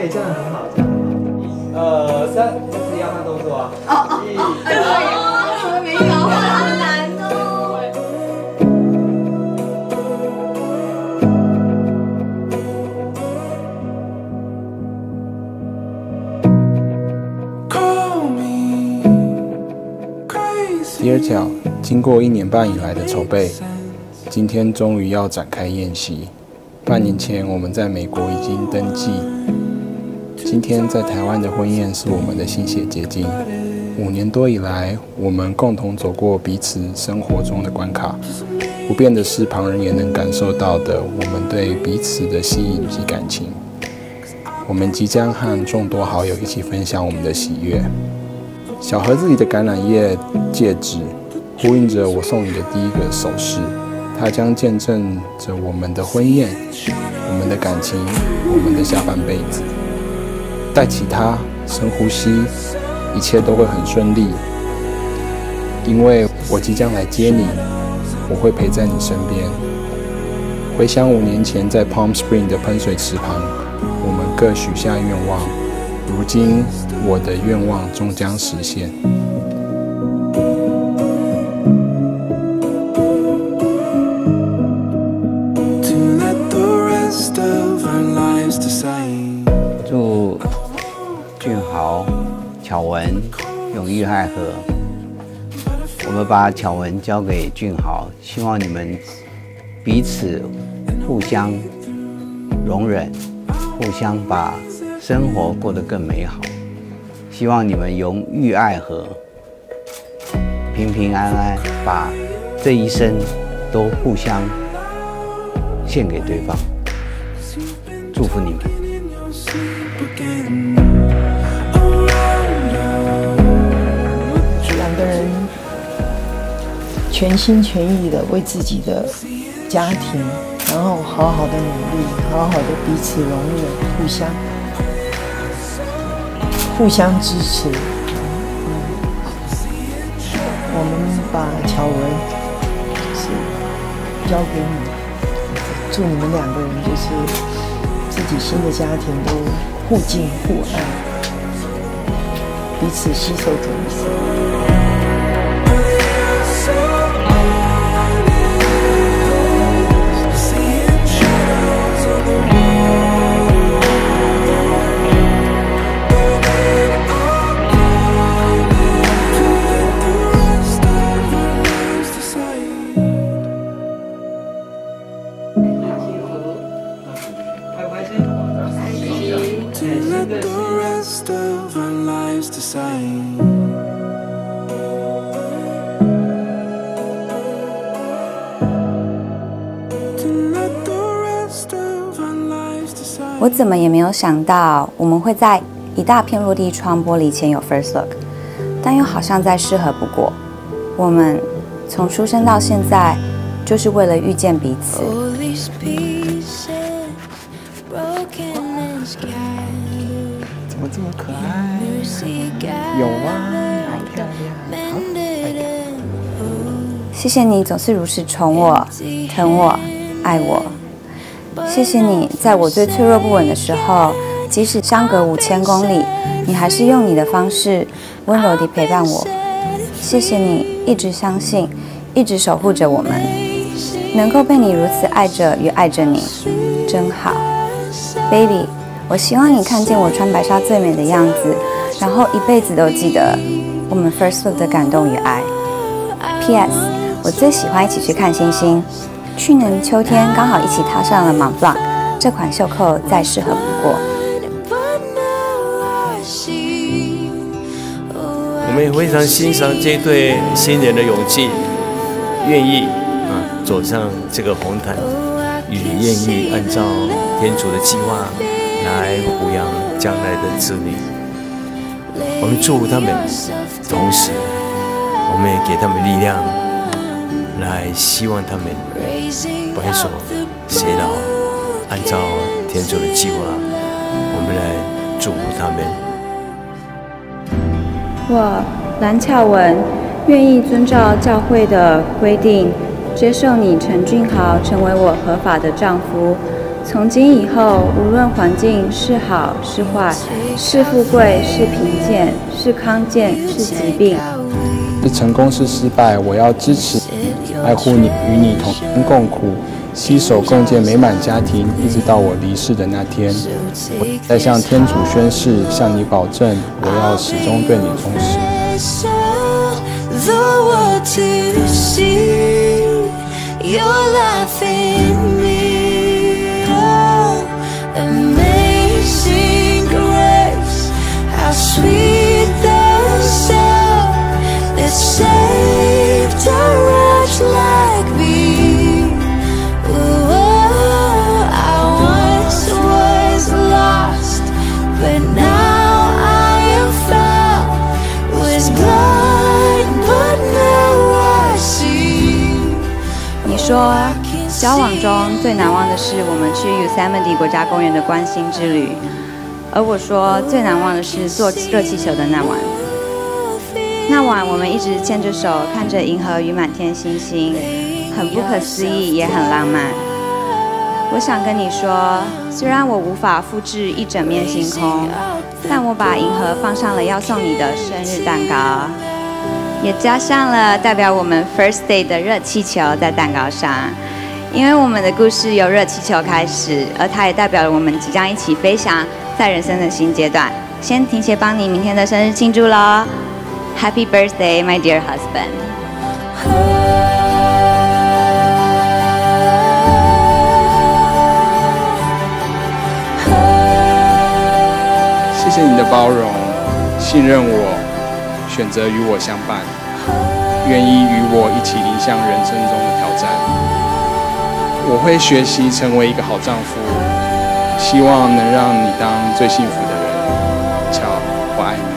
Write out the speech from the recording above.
以，这样很好，这样很好。3，这是要慢动作啊。 没有，好难哦。 第二角，经过1年半以来的筹备，今天终于要展开宴席。半年前我们在美国已经登记，今天在台湾的婚宴是我们的心血结晶。5年多以来，我们共同走过彼此生活中的关卡。不变的是，旁人也能感受到的，我们对彼此的吸引及感情。我们即将和众多好友一起分享我们的喜悦。小盒子里的橄榄叶戒指，呼应着我送你的第一个首饰，它将见证着我们的婚宴、我们的感情、我们的下半辈子。戴起它，深呼吸，一切都会很顺利，因为我即将来接你，我会陪在你身边。回想5年前在 Palm Spring 的喷水池旁，我们各许下愿望，如今我的愿望终将实现。 祝俊豪、巧文永浴爱河。我们把巧文交给俊豪，希望你们彼此互相容忍，互相把生活过得更美好。希望你们永浴爱河，平平安安，把这一生都互相献给对方。祝福你们。 2个人全心全意的为自己的家庭，然后好好的努力，好好的彼此容忍，互相支持。我们把巧文就是交给你，祝你们2个人就是自己新的家庭都互敬互爱，彼此携手走一生。 我怎么也没有想到，我们会在一大片落地窗玻璃前有 first look， 但又好像再适合不过。我们从出生到现在，就是为了遇见彼此。 怎么这么可爱？有啊，好漂亮，好可爱。 谢谢你总是如此宠我、疼我、爱我。谢谢你，在我最脆弱不稳的时候，即使相隔5000公里，你还是用你的方式温柔地陪伴我。谢谢你一直相信，一直守护着我们，能够被你如此爱着与爱着你，真好 ，baby。我希望你看见我穿白纱最美的样子，然后一辈子都记得我们 first look 的感动与爱。P.S. 我最喜欢一起去看星星。去年秋天刚好一起踏上了 Mont Blanc， 这款袖扣再适合不过。 我们也非常欣赏这对新人的勇气，愿意走上这个红毯，也愿意按照天主的计划来抚养将来的子女。我们祝福他们，同时我们也给他们力量，来希望他们白首偕老，按照天主的计划，我们来祝福他们。 我蓝巧文愿意遵照教会的规定，接受你陈俊豪成为我合法的丈夫， 从今以后，无论环境是好是坏，是富贵是贫贱，是康健是疾病， 是成功是失败，我要支持你，爱护你，与你同甘共苦，携手共建美满家庭，一直到我离世的那天。我在向天主宣誓，向你保证，我要始終對你忠實。 你说，交往中最难忘的是我们去 Yosemite 国家公园的观星之旅，而我说最难忘的是坐热气球的那晚。那晚我们一直牵着手，看着银河与满天星星，很不可思议，也很浪漫。我想跟你说，虽然我无法复制一整面星空，但我把银河放上了要送你的生日蛋糕，也加上了代表我们 first day 的热气球在蛋糕上。因为我们的故事由热气球开始，而它也代表了我们即将一起飞翔在人生的新阶段。先停鞋帮你明天的生日庆祝咯 Happy birthday, my dear husband. 谢谢你的包容，信任我，选择与我相伴，愿意与我一起迎向人生中的挑战。我会学习成为一个好丈夫，希望能让你当最幸福的人。乔，我爱你。